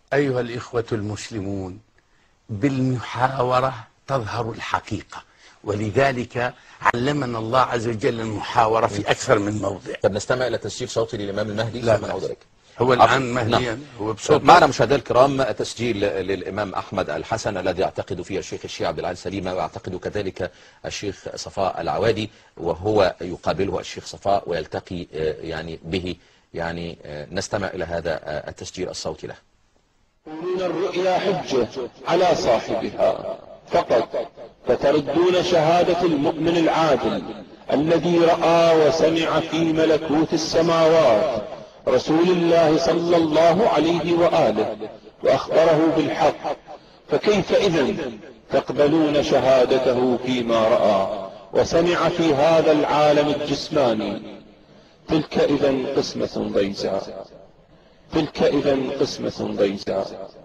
أيها الإخوة المسلمون، بالمحاورة تظهر الحقيقة، ولذلك علمنا الله عز وجل المحاورة في أكثر من موضع. طب نستمع إلى تسجيل صوتي للإمام المهدي ثم نعود إليك. هو الآن مهديا هو بصوت. معنا مشاهدينا الكرام تسجيل للإمام أحمد الحسن الذي يعتقد فيه الشيخ الشيعي عبد العال سليمة، ويعتقد كذلك الشيخ صفاء العوادي، وهو يقابله الشيخ صفاء ويلتقي به. نستمع إلى هذا التسجيل الصوتي له. تقولون الرؤيا حجة على صاحبها فقط، فتردون شهادة المؤمن العادل الذي رأى وسمع في ملكوت السماوات رسول الله صلى الله عليه وآله وأخبره بالحق، فكيف إذن تقبلون شهادته فيما رأى وسمع في هذا العالم الجسماني؟ تلك إذن قسمة ضيزى، تلك إذن قسمة ضيزى،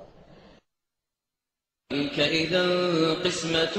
تلك إذن قسمة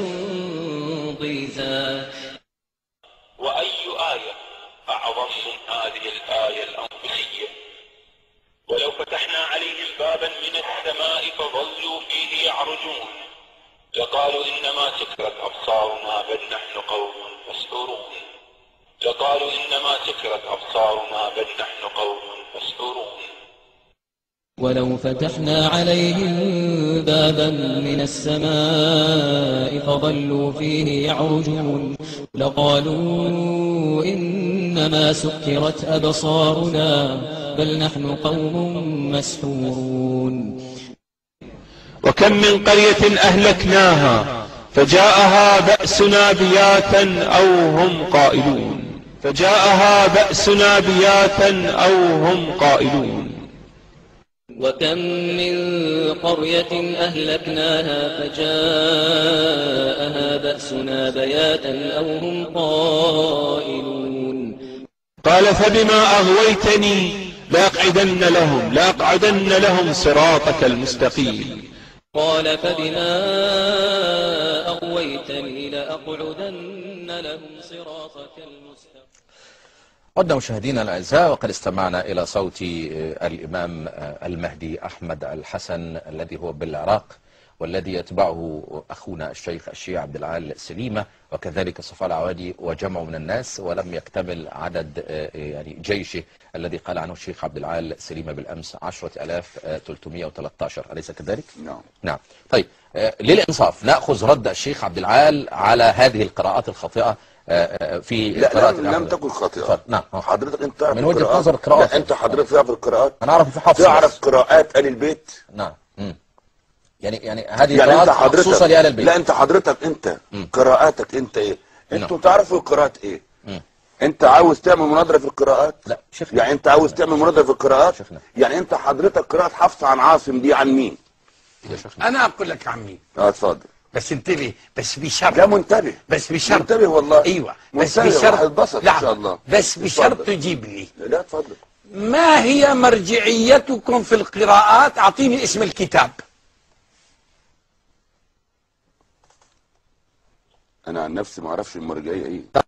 ضيزى. وأي آية أعظم من هذه الآية الأنفسية؟ ولو فتحنا عليهم بابا من السماء فظلوا فيه يعرجون لقالوا إنما سكرت أبصارنا بل نحن قوم مسحورون، لقالوا إنما سكرت أبصارنا بل نحن قوم مسحورون. ولو فتحنا عليهم بابا من السماء فظلوا فيه يعرجون لقالوا إنما سكرت أبصارنا بل نحن قوم مسحورون. وكم من قرية أهلكناها فجاءها بأسنا بياتا أو هم قائلون، فجاءها بأسنا بياتا أو هم قائلون. وكم من قرية أهلكناها فجاءها بأسنا بياتا أو هم قائلون. قال فبما أغويتني لأقعدن لهم صراطك المستقيم. قال فبما أغويتني لأقعدن لهم صراطك المستقيم. عدنا مشاهدينا الأعزاء، وقد استمعنا إلى صوت الإمام المهدي أحمد الحسن الذي هو بالعراق، والذي يتبعه أخونا الشيخ الشيعي عبد العال سليمة، وكذلك صفاء العوادي وجمع من الناس، ولم يكتمل عدد جيشه الذي قال عنه الشيخ عبد العال سليمة بالأمس 10,313، أليس كذلك؟ نعم. طيب، للإنصاف نأخذ رد الشيخ عبد العال على هذه القراءات الخاطئة في قراءة لم تكن خاطئة. نعم. حضرتك انت تعرف من وجهة نظر القراءات. لا، انت حضرتك تعرف القراءات. انا اعرف في حفص. تعرف قراءات آل البيت. نعم. يعني هذه قراءات خصوصا لآل البيت. لا، انت حضرتك قراءاتك انت ايه؟ انتوا تعرفوا القراءات ايه؟ انت عاوز تعمل مناظرة في القراءات؟ لا شيخنا. يعني انت عاوز تعمل مناظرة في القراءات؟ شيخنا. يعني انت حضرتك قراءة حفص عن عاصم دي عن مين؟ أنا أقول لك عن مين. اتفضل. بس انتبه، بس بشرط. لا، منتبه. بس بشرط. منتبه والله. ايوه، بس منتبه بشرط. وهتتبسط ان شاء الله. بس بشرط تجيبني. لا اتفضل. ما هي مرجعيتكم في القراءات؟ اعطيني اسم الكتاب. انا عن نفسي ما اعرفش المرجعيه ايه.